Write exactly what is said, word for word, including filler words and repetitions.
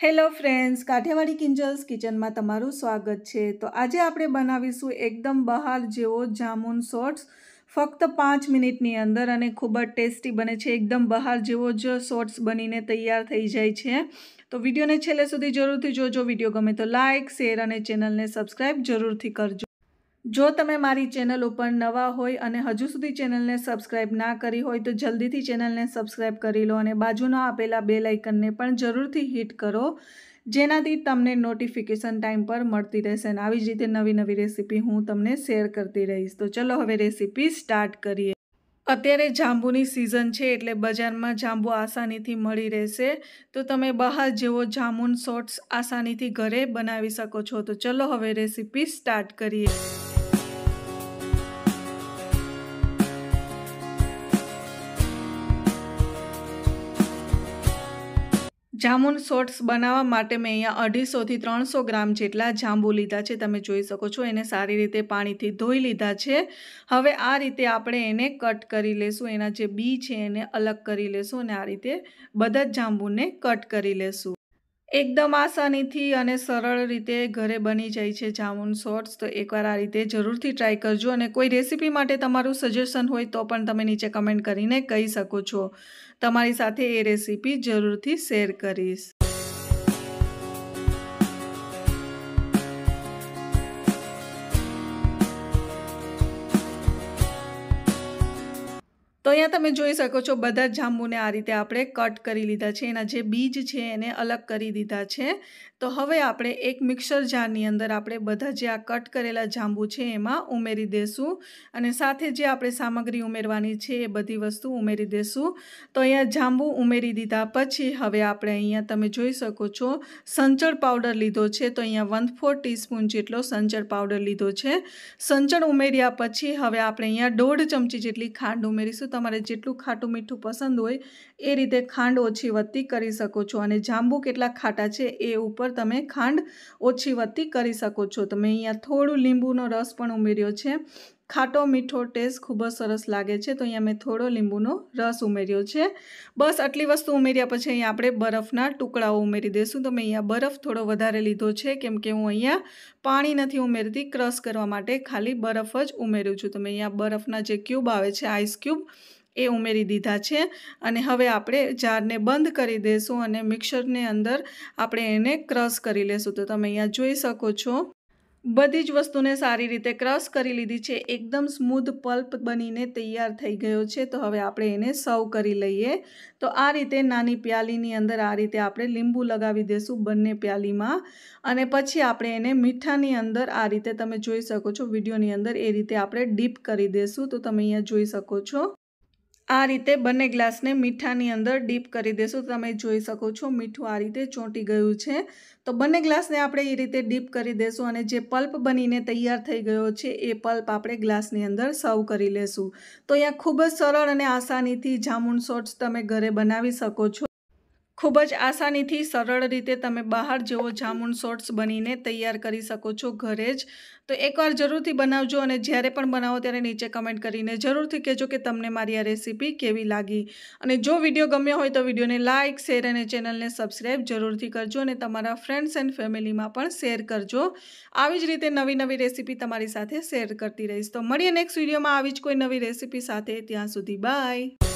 Hello friends, Kathiawadi કિંજલ્સ કિચનમાં તમારું સ્વાગત છે। તો આજે આપણે બનાવીશું એકદમ બહાર જેવો જામુન શોર્ટ્સ ફક્ત પાંચ મિનિટની અંદર અને ખૂબ જ ટેસ્ટી બને છે। એકદમ બહાર જેવો જ શોર્ટ્સ બનીને તૈયાર થઈ જાય છે। તો વિડીયોને છેલ્લે સુધી જરૂરથી જોજો। વિડીયો ગમે તો લાઇક, શેર અને ચેનલને સબસ્ક્રાઈબ જરૂરથી કરજો। જો તમે મારી ચેનલ ઉપર નવા હોય અને હજુ સુધી ચેનલને સબસ્ક્રાઈબ ના કરી હોય તો જલ્દીથી ચેનલને સબસ્ક્રાઈબ કરી લો અને બાજુના આપેલા બેલ આઇકનને પણ જરૂરથી હિટ કરો, જેનાથી તમને નોટિફિકેશન ટાઈમ પર મળતી રહેશે અને આવી જ રીતે નવી નવી રેસીપી હું તમને શેર કરતી રહીશ। તો ચલો હવે રેસીપી સ્ટાર્ટ કરીએ। અત્યારે જાંબુની સિઝન છે એટલે બજારમાં જાંબુ આસાનીથી મળી રહેશે, તો તમે બહાર જેવો જામુન શોર્ટ્સ આસાનીથી ઘરે બનાવી શકો છો। તો ચલો હવે રેસીપી સ્ટાર્ટ કરીએ। જામુન શોર્ટ્સ બનાવવા માટે મેં અહીંયા અઢીસોથી ત્રણસો ગ્રામ જેટલા જાંબુ લીધા છે। તમે જોઈ શકો છો એને સારી રીતે પાણીથી ધોઈ લીધા છે। હવે આ રીતે આપણે એને કટ કરી લેશું, એના જે બી છે એને અલગ કરી લેશું અને આ રીતે બધા જ જાંબુને કટ કરી લેશું। એકદમ આસાનીથી અને સરળ રીતે ઘરે બની જાય છે જામુન શોર્ટ્સ। તો એકવાર આ રીતે જરૂરથી ટ્રાય કરજો અને કોઈ રેસીપી માટે તમારું સજેશન હોય તો પણ તમે નીચે કમેન્ટ કરીને કહી શકો છો। તમારી સાથે એ રેસીપી જરૂરથી શેર કરીશ। તો અહીંયા તમે જોઈ શકો છો બધા જ જાંબુને આ રીતે આપણે કટ કરી લીધા છે, એના જે બીજ છે એને અલગ કરી દીધા છે। તો હવે આપણે એક મિક્સર જારની અંદર આપણે બધા જે આ કટ કરેલા જાંબુ છે એમાં ઉમેરી દેશું અને સાથે જે આપણે સામગ્રી ઉમેરવાની છે એ બધી વસ્તુ ઉમેરી દેશું। તો અહીંયા જાંબુ ઉમેરી દીધા પછી હવે આપણે અહીંયા તમે જોઈ શકો છો સંચળ પાવડર લીધો છે। તો અહીંયા વન ફોર ટીસ્પૂન જેટલો સંચળ પાવડર લીધો છે। સંચળ ઉમેર્યા પછી હવે આપણે અહીંયા દોઢ ચમચી જેટલી ખાંડ ઉમેરીશું। તમારે જેટલું ખાટું મીઠું પસંદ હોય એ રીતે ખાંડ ઓછી વધતી કરી શકો છો અને જાંબુ કેટલા ખાટા છે એ ઉપર તમે ખાંડ ઓછી વધતી કરી શકો છો। તો મેં અહીંયા થોડું લીંબુનો રસ પણ ઉમેર્યો છે। ખાટો મીઠો ટેસ્ટ ખૂબ જ સરસ લાગે છે, તો અહીંયા મેં થોડો લીંબુનો રસ ઉમેર્યો છે। બસ આટલી વસ્તુ ઉમેર્યા પછી અહીંયા આપણે બરફના ટુકડાઓ ઉમેરી દઈશું। તો મેં અહીંયા બરફ થોડો વધારે લીધો છે કેમ કે હું અહીંયા પાણી નથી ઉમેરતી, ક્રશ કરવા માટે ખાલી બરફ જ ઉમેરું છું। તો મેં અહીંયા બરફના જે ક્યુબ આવે છે, આઈસ ક્યુબ, એ ઉમેરી દીધા છે અને હવે આપણે જારને બંધ કરી દઈશું અને મિક્સરની અંદર આપણે એને ક્રશ કરી લેશું। તો તમે અહીંયા જોઈ શકો છો બધી જ વસ્તુને સારી રીતે ક્રશ કરી લીધી છે। એકદમ સ્મૂધ પલ્પ બનીને તૈયાર થઈ ગયો છે। તો હવે આપણે એને સર્વ કરી લઈએ। તો આ રીતે નાની પ્યાલીની અંદર આ રીતે આપણે લીંબુ લગાવી દઈશું બંને પ્યાલીમાં અને પછી આપણે એને મીઠાની અંદર આ રીતે તમે જોઈ શકો છો વિડીયોની અંદર એ રીતે આપણે ડીપ કરી દઈશું। તો તમે અહીંયા જોઈ શકો છો આ રીતે બંને ગ્લાસને મીઠાની અંદર ડીપ કરી દેશું। તમે જોઈ શકો છો મીઠું આ રીતે ચોંટી ગયું છે। તો બંને ગ્લાસને આપણે એ રીતે ડીપ કરી દેશું અને જે પલ્પ બનીને તૈયાર થઈ ગયો છે એ પલ્પ આપણે ગ્લાસની અંદર સર્વ કરી લેશું। તો અહીંયા ખૂબ જ સરળ અને આસાનીથી જામુન શોર્ટ્સ તમે ઘરે બનાવી શકો છો। ખૂબ જ આસાનીથી સરળ રીતે તમે બહાર જેવો જામુન શોર્ટ્સ બનીને તૈયાર કરી શકો છો ઘરે જ। તો એકવાર જરૂરથી બનાવજો અને જ્યારે પણ બનાવો ત્યારે નીચે કમેન્ટ કરીને જરૂરથી કહેજો કે તમને મારી આ રેસીપી કેવી લાગી અને જો વિડીયો ગમ્યો હોય તો વિડીયોને લાઇક, શેર અને ચેનલને સબસ્ક્રાઈબ જરૂરથી કરજો અને તમારા ફ્રેન્ડ્સ એન્ડ ફેમિલીમાં પણ શેર કરજો। આવી જ રીતે નવી નવી રેસીપી તમારી સાથે શેર કરતી રહીશ। તો મળીએ નેક્સ્ટ વિડીયોમાં આવી જ કોઈ નવી રેસીપી સાથે। ત્યાં સુધી બાય।